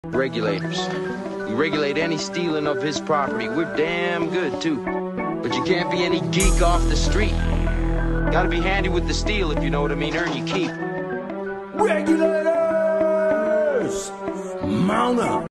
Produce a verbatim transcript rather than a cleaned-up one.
Regulators. We regulate any stealing of his property. We're damn good, too. But you can't be any geek off the street. Gotta be handy with the steel, if you know what I mean. Earn your keep. Regulators! Mount up!